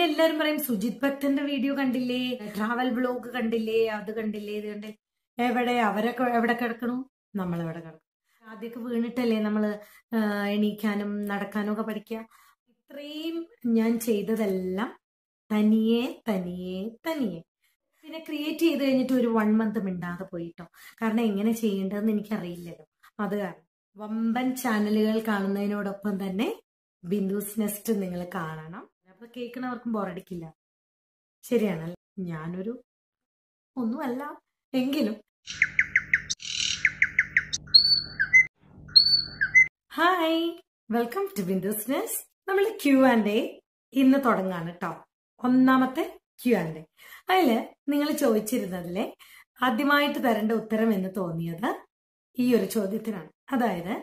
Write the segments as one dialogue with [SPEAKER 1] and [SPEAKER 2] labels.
[SPEAKER 1] പിന്നെ എല്ലാരും പറയും സുജിത് ഭക്തന്റെ വീഡിയോ കണ്ടില്ലേ, ട്രാവൽ വ്ലോഗ് കണ്ടില്ലേ, അത് കണ്ടില്ലേ, ഇത് കണ്ടില്ലേ. എവിടെ അവരൊക്കെ എവിടെ കിടക്കണു, നമ്മളെവിടെ കിടക്കണം. ആദ്യമൊക്കെ വീണിട്ടല്ലേ നമ്മള് എണീക്കാനും നടക്കാനും ഒക്കെ പഠിക്കുക. ഇത്രയും ഞാൻ ചെയ്തതെല്ലാം തനിയെ തനിയെ തനിയെ. പിന്നെ ക്രിയേറ്റ് ചെയ്ത് കഴിഞ്ഞിട്ട് ഒരു 1 month മിണ്ടാതെ പോയിട്ടോ. കാരണം എങ്ങനെ ചെയ്യേണ്ടതെന്ന് എനിക്കറിയില്ലല്ലോ. അത് കാരണം വമ്പൻ ചാനലുകൾ കാണുന്നതിനോടൊപ്പം തന്നെ ബിന്ദുസ് നെസ്റ്റ് നിങ്ങൾ കാണണം. അപ്പൊ കേൾക്കുന്നവർക്കും ബോറടിക്കില്ല. ശരിയാണല്ലോ. ഞാനൊരു ഒന്നുമല്ല എങ്കിലും. Hi, welcome to Bindu's nest. നമ്മൾ Q&A ഇന്ന് തുടങ്ങാണ് കേട്ടോ. ഒന്നാമത്തെ Q&A. അതില് നിങ്ങൾ ചോദിച്ചിരുന്നതിലെ ആദ്യമായിട്ട് തരേണ്ട ഉത്തരം എന്ന് തോന്നിയത് ഈ ഒരു ചോദ്യത്തിനാണ്. അതായത്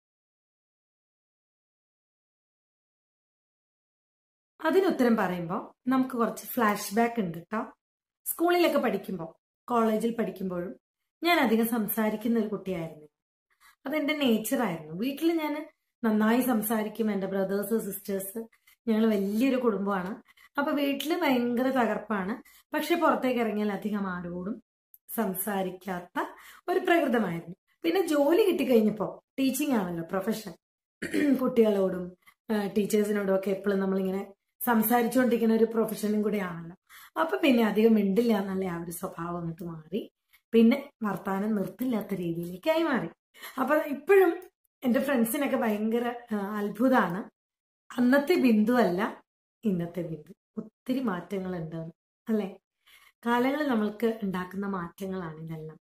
[SPEAKER 1] അതിനുത്തരം പറയുമ്പോൾ നമുക്ക് കുറച്ച് ഫ്ലാഷ് ബാക്ക് ഉണ്ട് കേട്ടോ. സ്കൂളിലൊക്കെ പഠിക്കുമ്പോൾ, കോളേജിൽ പഠിക്കുമ്പോഴും ഞാൻ അധികം സംസാരിക്കുന്ന ഒരു കുട്ടിയായിരുന്നു. അതെന്റെ നേച്ചറായിരുന്നു. വീട്ടിൽ ഞാൻ നന്നായി സംസാരിക്കും. എൻ്റെ ബ്രദേഴ്സ് സിസ്റ്റേഴ്സ്, ഞങ്ങൾ വലിയൊരു കുടുംബമാണ്. അപ്പൊ വീട്ടില് ഭയങ്കര തകർപ്പാണ്. പക്ഷെ പുറത്തേക്ക് ഇറങ്ങിയാൽ അധികം ആരോടും സംസാരിക്കാത്ത ഒരു പ്രകൃതമായിരുന്നു. പിന്നെ ജോലി കിട്ടിക്കഴിഞ്ഞപ്പോ, ടീച്ചിങ് ആണല്ലോ പ്രൊഫഷൻ, കുട്ടികളോടും ടീച്ചേഴ്സിനോടും ഒക്കെ എപ്പോഴും നമ്മളിങ്ങനെ സംസാരിച്ചുകൊണ്ടിരിക്കുന്ന ഒരു പ്രൊഫഷനും കൂടെ ആണല്ലോ. അപ്പൊ പിന്നെ അധികം മിണ്ടില്ല എന്നുള്ള ആ ഒരു സ്വഭാവം അങ്ങോട്ട് മാറി. പിന്നെ വർത്താനം നിർത്തില്ലാത്ത രീതിയിലേക്കായി മാറി. അപ്പൊ ഇപ്പോഴും എന്റെ ഫ്രണ്ട്സിനൊക്കെ ഭയങ്കര അത്ഭുതമാണ്. അന്നത്തെ ബിന്ദു അല്ല ഇന്നത്തെ ബിന്ദു. ഒത്തിരി മാറ്റങ്ങളുണ്ട് അല്ലെ. കാലങ്ങൾ നമ്മൾക്ക് ഉണ്ടാക്കുന്ന മാറ്റങ്ങളാണ് ഇതെല്ലാം.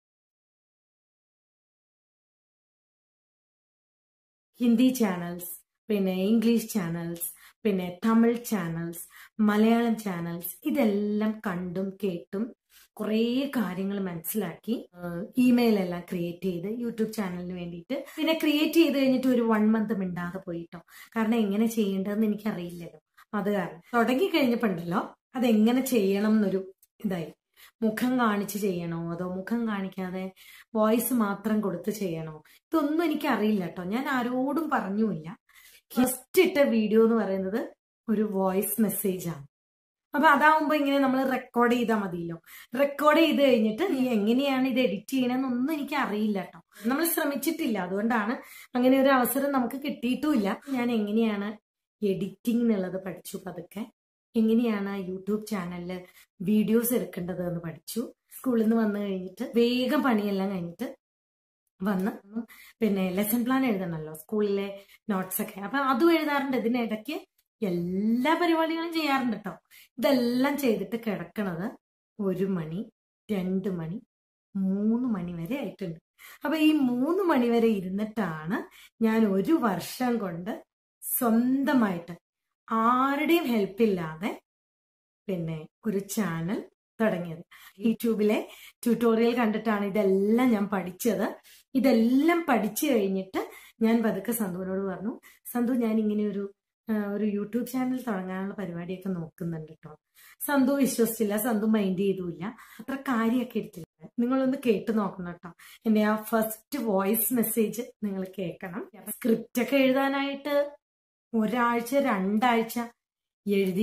[SPEAKER 1] ഹിന്ദി ചാനൽസ്, പിന്നെ ഇംഗ്ലീഷ് ചാനൽസ്, പിന്നെ തമിഴ് ചാനൽസ്, മലയാളം ചാനൽസ്, ഇതെല്ലാം കണ്ടും കേട്ടും കുറേ കാര്യങ്ങൾ മനസ്സിലാക്കി ഇമെയിൽ എല്ലാം ക്രിയേറ്റ് ചെയ്ത് യൂട്യൂബ് ചാനലിന് വേണ്ടിയിട്ട്. പിന്നെ ക്രിയേറ്റ് ചെയ്ത് കഴിഞ്ഞിട്ട് ഒരു 1 month മിണ്ടാതെ പോയിട്ടോ. കാരണം എങ്ങനെ ചെയ്യേണ്ടതെന്ന് എനിക്കറിയില്ലല്ലോ. അത് കാരണം തുടങ്ങി കഴിഞ്ഞപ്പോണ്ടല്ലോ അതെങ്ങനെ ചെയ്യണം എന്നൊരു ഇതായി. മുഖം കാണിച്ച് ചെയ്യണോ അതോ മുഖം കാണിക്കാതെ വോയിസ് മാത്രം കൊടുത്ത് ചെയ്യണോ, ഇതൊന്നും എനിക്കറിയില്ല കേട്ടോ. ഞാൻ ആരോടും പറഞ്ഞുമില്ല. ഫസ്റ്റ് ഇട്ട വീഡിയോ എന്ന് പറയുന്നത് ഒരു വോയിസ് മെസ്സേജ് ആണ്. അപ്പൊ അതാവുമ്പോ ഇങ്ങനെ നമ്മൾ റെക്കോർഡ് ചെയ്താൽ മതിയല്ലോ. റെക്കോർഡ് ചെയ്ത് കഴിഞ്ഞിട്ട് നീ എങ്ങനെയാണ് ഇത് എഡിറ്റ് ചെയ്യണമെന്നൊന്നും എനിക്ക് അറിയില്ല കേട്ടോ. നമ്മൾ ശ്രമിച്ചിട്ടില്ല. അതുകൊണ്ടാണ് അങ്ങനെ ഒരു അവസരം നമുക്ക് കിട്ടിയിട്ടുമില്ല. ഞാൻ എങ്ങനെയാണ് എഡിറ്റിംഗ് എന്നുള്ളത് പഠിച്ചു. പതുക്കെ എങ്ങനെയാണ് യൂട്യൂബ് ചാനലില് വീഡിയോസ് എടുക്കേണ്ടത് എന്ന് പഠിച്ചു. സ്കൂളിൽ നിന്ന് വന്നു കഴിഞ്ഞിട്ട് വേഗം പണിയെല്ലാം കഴിഞ്ഞിട്ട് വന്ന് പിന്നെ ലെസൺ പ്ലാൻ എഴുതണമല്ലോ, സ്കൂളിലെ നോട്ട്സ് ഒക്കെ. അപ്പൊ അതും എഴുതാറുണ്ട്. ഇതിനിടയ്ക്ക് എല്ലാ പരിപാടികളും ചെയ്യാറുണ്ട് കേട്ടോ. ഇതെല്ലാം ചെയ്തിട്ട് കിടക്കണത് 1 മണി, 2 മണി, 3 മണി വരെ ആയിട്ടുണ്ട്. അപ്പൊ ഈ 3 മണി വരെ ഇരുന്നിട്ടാണ് ഞാൻ 1 വർഷം കൊണ്ട് സ്വന്തമായിട്ട് ആരുടെയും ഹെൽപ്പില്ലാതെ പിന്നെ ഒരു ചാനൽ തുടങ്ങിയത്. യൂട്യൂബിലെ ട്യൂട്ടോറിയൽ കണ്ടിട്ടാണ് ഇതെല്ലാം ഞാൻ പഠിച്ചത്. ഇതെല്ലാം പഠിച്ചു കഴിഞ്ഞിട്ട് ഞാൻ പതുക്കെ സന്ധുവിനോട് പറഞ്ഞു, സന്ധു ഞാൻ ഇങ്ങനെ ഒരു യൂട്യൂബ് ചാനൽ തുടങ്ങാനുള്ള പരിപാടിയൊക്കെ നോക്കുന്നുണ്ട് കേട്ടോ. സന്ധു വിശ്വസിച്ചില്ല, സന്ധു മൈൻഡ് ചെയ്തുമില്ല, അത്ര കാര്യമൊക്കെ എടുത്തില്ല. നിങ്ങളൊന്ന് കേട്ട് നോക്കണം കേട്ടോ. എന്റെ ആ ഫസ്റ്റ് വോയിസ് മെസ്സേജ് നിങ്ങൾ കേൾക്കണം. സ്ക്രിപ്റ്റ് ഒക്കെ എഴുതാനായിട്ട് 1 ആഴ്ച 2 ആഴ്ച എഴുതി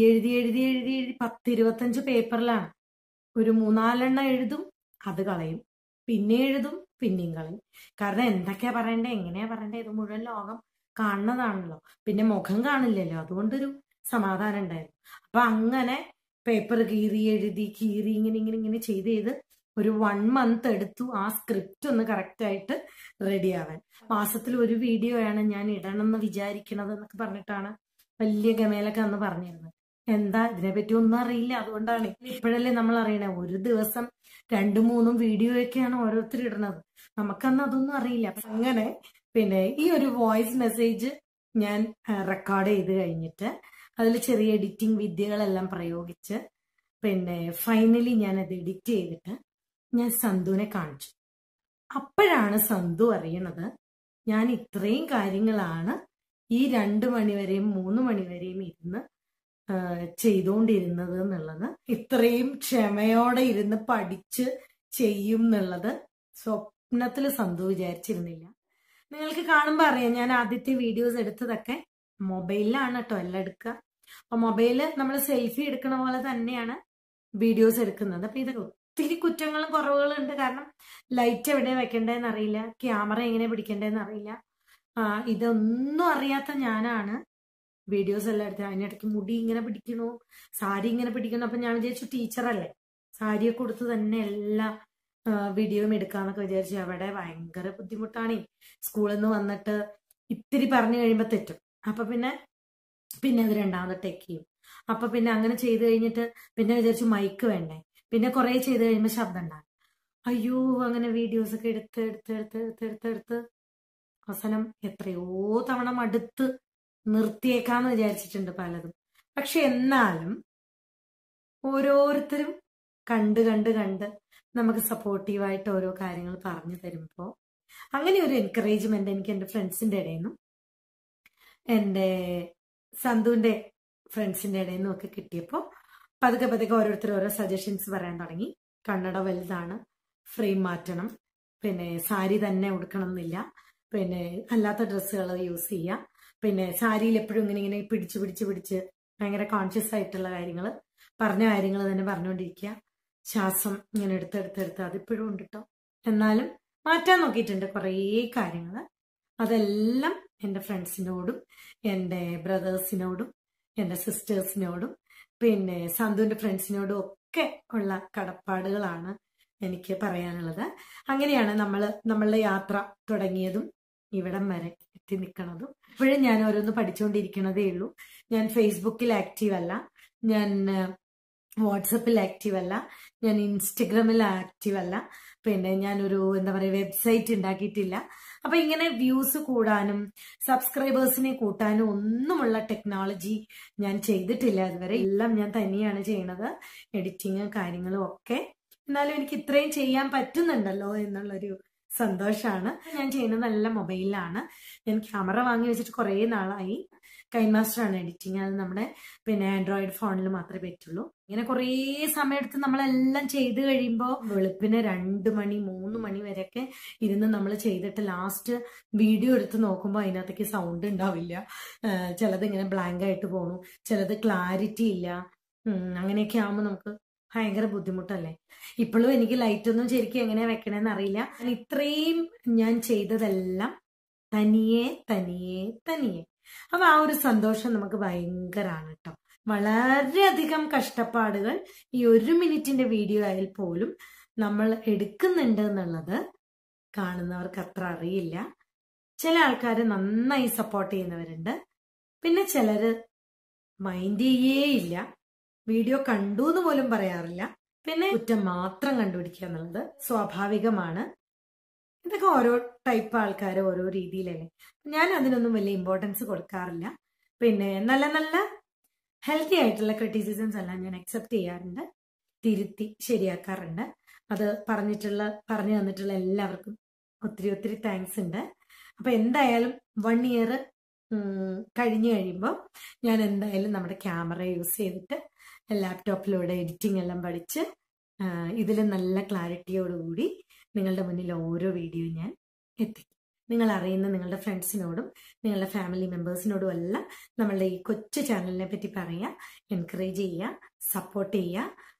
[SPEAKER 1] 10-25 പേപ്പറിലാണ്. ഒരു 3-4 എഴുതും, അത് കളയും, പിന്നെ എഴുതും, പിന്നെയും കളയും. കാരണം എന്തൊക്കെയാ പറയണ്ടേ, എങ്ങനെയാ പറയണ്ടേ, ഇത് മുഴുവൻ ലോകം കാണുന്നതാണല്ലോ. പിന്നെ മുഖം കാണില്ലല്ലോ, അതുകൊണ്ടൊരു സമാധാനം ഉണ്ടായിരുന്നു. അപ്പൊ അങ്ങനെ പേപ്പർ എഴുതി ഇങ്ങനെ ചെയ്ത് ഒരു 1 month എടുത്തു ആ സ്ക്രിപ്റ്റ് ഒന്ന് കറക്റ്റ് ആയിട്ട് റെഡി ആവാൻ. മാസത്തിൽ 1 വീഡിയോയാണ് ഞാൻ ഇടണം എന്ന് വിചാരിക്കണത് എന്നൊക്കെ പറഞ്ഞിട്ടാണ് വലിയ ഗമയിലൊക്കെ അന്ന് പറഞ്ഞിരുന്നത്. എന്താ ഇതിനെപ്പറ്റി ഒന്നും അറിയില്ല. അതുകൊണ്ടാണ് ഇപ്പോഴല്ലേ നമ്മൾ അറിയണേ. ഒരു ദിവസം 2-3 വീഡിയോ ഒക്കെയാണ് ഓരോരുത്തർ ഇടുന്നത്. നമുക്കന്ന് അതൊന്നും അറിയില്ല. അങ്ങനെ പിന്നെ ഈ ഒരു വോയിസ് മെസ്സേജ് ഞാൻ റെക്കോർഡ് ചെയ്ത് കഴിഞ്ഞിട്ട് അതിൽ ചെറിയ എഡിറ്റിംഗ് വിദ്യകളെല്ലാം പ്രയോഗിച്ച് പിന്നെ ഫൈനലി ഞാൻ അത് എഡിറ്റ് ചെയ്തിട്ട് ഞാൻ സന്ധുവിനെ കാണിച്ചു. അപ്പോഴാണ് സന്ധു അറിയണത് ഞാൻ ഇത്രയും കാര്യങ്ങളാണ് ഈ 2 മണിവരെയും 3 മണിവരെയും ഇരുന്ന് ചെയ്തുകൊണ്ടിരുന്നത് എന്നുള്ളത്. ഇത്രയും ക്ഷമയോടെ ഇരുന്ന് പഠിച്ച് ചെയ്യും എന്നുള്ളത് സ്വപ്നത്തിൽ സന്ധു വിചാരിച്ചിരുന്നില്ല. നിങ്ങൾക്ക് കാണുമ്പോൾ അറിയാം, ഞാൻ ആദ്യത്തെ വീഡിയോസ് എടുത്തതൊക്കെ മൊബൈലിലാണ് കേട്ടോ എല്ലാം എടുക്കുക. അപ്പൊ മൊബൈല് നമ്മൾ സെൽഫി എടുക്കണ പോലെ തന്നെയാണ് വീഡിയോസ് എടുക്കുന്നത്. അപ്പൊ ഇത് ഒത്തിരി കുറ്റങ്ങളും കുറവുകളും ഉണ്ട്. കാരണം ലൈറ്റ് എവിടെ വെക്കേണ്ടതെന്ന് അറിയില്ല, ക്യാമറ എങ്ങനെ പിടിക്കേണ്ടതെന്ന് അറിയില്ല. ഇതൊന്നും അറിയാത്ത ഞാനാണ് വീഡിയോസ് എല്ലാം എടുത്തത്. അതിനിടയ്ക്ക് മുടി ഇങ്ങനെ പിടിക്കണു, സാരി ഇങ്ങനെ പിടിക്കണു. അപ്പൊ ഞാൻ വിചാരിച്ചു ടീച്ചറല്ലേ, സാരിയൊക്കെ കൊടുത്ത് തന്നെ എല്ലാ വീഡിയോയും എടുക്കാന്നൊക്കെ വിചാരിച്ചു. അവിടെ ഭയങ്കര ബുദ്ധിമുട്ടാണ്. സ്കൂളിൽ നിന്ന് വന്നിട്ട് ഇത്തിരി പറഞ്ഞു കഴിയുമ്പോ തെറ്റും. അപ്പൊ പിന്നെ അത് രണ്ടാമത് ടേക്ക് ചെയ്യും. അപ്പൊ പിന്നെ അങ്ങനെ ചെയ്ത് കഴിഞ്ഞിട്ട് പിന്നെ വിചാരിച്ചു മൈക്ക് വേണ്ടേ, പിന്നെ കുറെ ചെയ്ത് കഴിയുമ്പോ ശബ്ദം ഉണ്ടാകും. അയ്യോ, അങ്ങനെ വീഡിയോസ് ഒക്കെ എടുത്ത് അവസാനം എത്രയോ തവണ മടുത്ത് നിർത്തിയേക്കാന്ന് വിചാരിച്ചിട്ടുണ്ട് പലതും. പക്ഷെ എന്നാലും ഓരോരുത്തരും കണ്ട് നമുക്ക് സപ്പോർട്ടീവായിട്ട് ഓരോ കാര്യങ്ങൾ പറഞ്ഞു തരുമ്പോൾ അങ്ങനെ ഒരു എൻകറേജ്മെന്റ് എനിക്ക് എൻ്റെ ഫ്രണ്ട്സിന്റെ ഇടയിൽ നിന്നും എൻ്റെ സന്തുവിന്റെ ഫ്രണ്ട്സിന്റെ ഇടയിൽ നിന്നും ഒക്കെ കിട്ടിയപ്പോൾ പതുക്കെ ഓരോരുത്തർ ഓരോ സജഷൻസ് പറയാൻ തുടങ്ങി. കണ്ണട വലുതാണ്, ഫ്രെയിം മാറ്റണം, പിന്നെ സാരി തന്നെ ഉടുക്കണം എന്നില്ല, പിന്നെ അല്ലാത്ത ഡ്രസ്സുകൾ യൂസ് ചെയ്യാം, പിന്നെ സാരിയിൽ എപ്പോഴും ഇങ്ങനെ പിടിച്ച് ഭയങ്കര കോൺഷ്യസ് ആയിട്ടുള്ള കാര്യങ്ങൾ, പറഞ്ഞ കാര്യങ്ങൾ തന്നെ പറഞ്ഞുകൊണ്ടിരിക്കുക, ശ്വാസം ഇങ്ങനെ എടുത്ത് അതിപ്പോഴും ഉണ്ട് കേട്ടോ. എന്നാലും മാറ്റാൻ നോക്കിയിട്ടുണ്ട് കുറേ കാര്യങ്ങൾ. അതെല്ലാം എൻ്റെ ഫ്രണ്ട്സിനോടും എൻ്റെ ബ്രദേഴ്സിനോടും എൻ്റെ സിസ്റ്റേഴ്സിനോടും പിന്നെ സന്തുവിന്റെ ഫ്രണ്ട്സിനോടും ഒക്കെ ഉള്ള കടപ്പാടുകളാണ് എനിക്ക് പറയാനുള്ളത്. അങ്ങനെയാണ് നമ്മളുടെ യാത്ര തുടങ്ങിയതും ഇവിടം വരെ എത്തി നിൽക്കുന്നതും. ഇപ്പോഴും ഞാൻ ഓരോന്ന് പഠിച്ചുകൊണ്ടിരിക്കണതേ ഉള്ളൂ. ഞാൻ ഫേസ്ബുക്കിൽ ആക്റ്റീവ് അല്ല, ഞാൻ വാട്സപ്പിൽ ആക്റ്റീവ് അല്ല, ഞാൻ ഇൻസ്റ്റഗ്രാമിൽ ആക്റ്റീവ് അല്ല, പിന്നെ ഞാനൊരു വെബ്സൈറ്റ് ഉണ്ടാക്കിയിട്ടില്ല. അപ്പൊ ഇങ്ങനെ വ്യൂസ് കൂടാനും സബ്സ്ക്രൈബേഴ്സിനെ കൂട്ടാനും ഒന്നുമുള്ള ടെക്നോളജി ഞാൻ ചെയ്തിട്ടില്ല ഇതുവരെ. എല്ലാം ഞാൻ തന്നെയാണ് ചെയ്യണത്, എഡിറ്റിങ് കാര്യങ്ങളും ഒക്കെ. എന്നാലും എനിക്ക് ഇത്രയും ചെയ്യാൻ പറ്റുന്നുണ്ടല്ലോ എന്നുള്ളൊരു സന്തോഷമാണ്. ഞാൻ ചെയ്യുന്നത് നല്ല മൊബൈലിലാണ്. ഞാൻ ക്യാമറ വാങ്ങി വെച്ചിട്ട് കുറേ നാളായി. കൈൻമാസ്റ്ററാണ് എഡിറ്റിങ്. അത് നമ്മുടെ ആൻഡ്രോയിഡ് ഫോണിൽ മാത്രമേ പറ്റുള്ളൂ. ഇങ്ങനെ കുറേ സമയം എടുത്ത് നമ്മളെല്ലാം ചെയ്ത് കഴിയുമ്പോൾ വെളുപ്പിന് 2 മണി 3 മണി വരെയൊക്കെ ഇരുന്ന് നമ്മൾ ചെയ്തിട്ട് ലാസ്റ്റ് വീഡിയോ എടുത്ത് നോക്കുമ്പോൾ അതിനകത്തേക്ക് സൗണ്ട് ഉണ്ടാവില്ല, ചിലത് ഇങ്ങനെ ബ്ലാങ്ക് ആയിട്ട് പോണു, ചിലത് ക്ലാരിറ്റി ഇല്ല. അങ്ങനെയൊക്കെ ആകുമ്പോൾ നമുക്ക് ഭയങ്കര ബുദ്ധിമുട്ടല്ലേ. ഇപ്പോഴും എനിക്ക് ലൈറ്റ് ഒന്നും ശരിക്കും എങ്ങനെയാ വെക്കണേന്ന് അറിയില്ല. ഇത്രയും ഞാൻ ചെയ്തതെല്ലാം തനിയെ. അപ്പൊ ആ ഒരു സന്തോഷം നമുക്ക് ഭയങ്കരമാണ് കേട്ടോ. വളരെയധികം കഷ്ടപ്പാടുകൾ ഈ 1 മിനിറ്റിന്റെ വീഡിയോ ആയാൽ പോലും നമ്മൾ എടുക്കുന്നുണ്ട് എന്നുള്ളത് കാണുന്നവർക്ക് അത്ര അറിയില്ല. ചില ആൾക്കാർ നന്നായി സപ്പോർട്ട് ചെയ്യുന്നവരുണ്ട്, പിന്നെ ചിലര് മൈൻഡ് ചെയ്യേയില്ല, വീഡിയോ കണ്ടു എന്ന് പോലും പറയാറില്ല, പിന്നെ കുറ്റം മാത്രം കണ്ടുപിടിക്കുക എന്നുള്ളത് സ്വാഭാവികമാണ്. ഇതൊക്കെ ഓരോ ടൈപ്പ് ആൾക്കാർ ഓരോ രീതിയിലല്ലേ. ഞാൻ അതിനൊന്നും വലിയ ഇമ്പോർട്ടൻസ് കൊടുക്കാറില്ല. പിന്നെ നല്ല ഹെൽത്തി ആയിട്ടുള്ള ക്രിറ്റിസിസംസ് എല്ലാം ഞാൻ അക്സെപ്റ്റ് ചെയ്യാറുണ്ട്, തിരുത്തി ശരിയാക്കാറുണ്ട്. അത് പറഞ്ഞു തന്നിട്ടുള്ള എല്ലാവർക്കും ഒത്തിരി താങ്ക്സ് ഉണ്ട്. അപ്പൊ എന്തായാലും 1 ഇയർ കഴിഞ്ഞു കഴിയുമ്പോൾ ഞാൻ എന്തായാലും നമ്മുടെ ക്യാമറ യൂസ് ചെയ്തിട്ട് ലാപ്ടോപ്പിലൂടെ എഡിറ്റിംഗ് എല്ലാം പഠിച്ച് ഇതിൽ നല്ല ക്ലാരിറ്റിയോടുകൂടി നിങ്ങളുടെ മുന്നിൽ ഓരോ വീഡിയോ ഞാൻ എത്തിക്കും. നിങ്ങൾ അറിയുന്ന നിങ്ങളുടെ ഫ്രണ്ട്സിനോടും നിങ്ങളുടെ ഫാമിലി മെമ്പേഴ്സിനോടും എല്ലാം നമ്മളുടെ ഈ കൊച്ചു ചാനലിനെ പറ്റി പറയുക, എൻകറേജ് ചെയ്യുക, സപ്പോർട്ട് ചെയ്യുക.